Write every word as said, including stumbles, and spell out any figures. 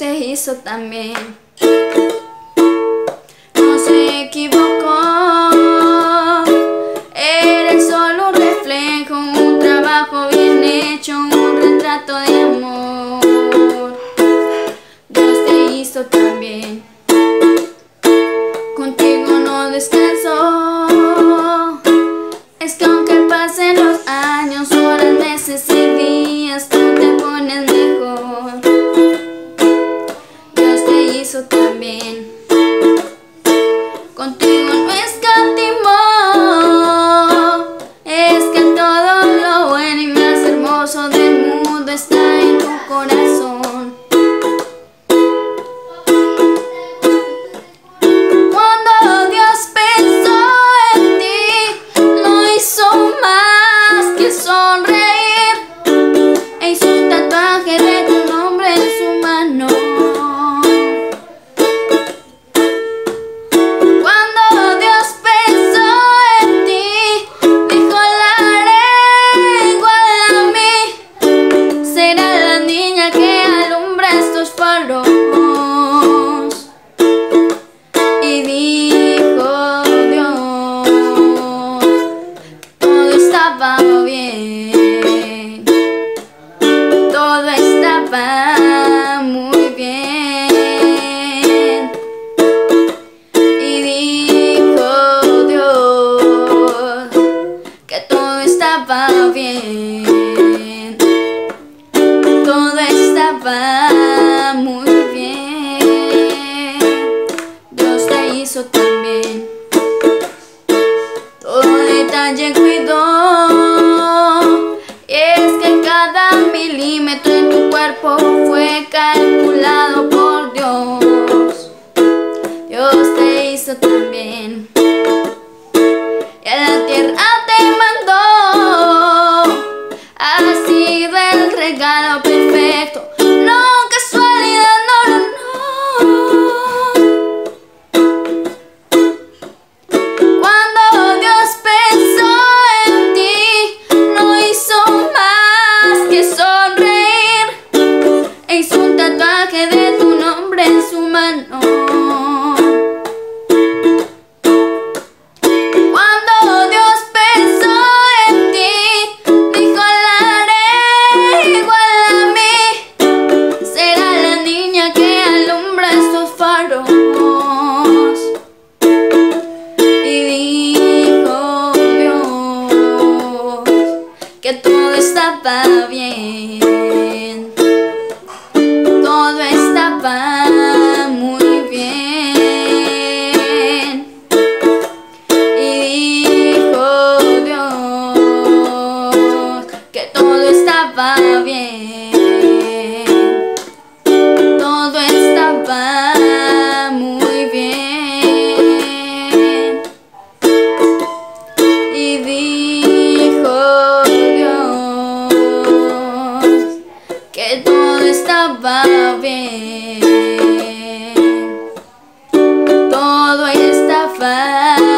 te hizo también. No se equivocó, eres solo un reflejo, un trabajo bien hecho, un retrato de amor. Dios te hizo también. Contigo no descanso, es que aunque pasen los años, horas, meses y días, tú te pones mejor. Dios te hizo también. Contigo no escatimó, es que todo lo bueno y más hermoso del mundo está en tu corazón. Cuando Dios pensó en ti, no hizo más que sonreír e hizo un tatuaje de tu nombre en su mano. Y dijo Dios, todo estaba bien, todo estaba muy bien. Y dijo Dios que todo estaba bien, todo estaba muy bien. Hizo también. Todo detalle cuidó, y es que cada milímetro en tu cuerpo fue calculado por Dios. Dios te hizo también. Y a la tierra te mandó, ha sido el regalo perfecto, no casualidad, no, no, no. De tu nombre en su mano. Cuando Dios pensó en ti, dijo: la haré igual a mí, será la niña que alumbra estos faros. Y dijo Dios que todo estaba bien, todo estaba muy bien. Y dijo Dios que todo estaba bien, todo estaba muy bien. Y dijo Dios que todo estaba bien, todo estaba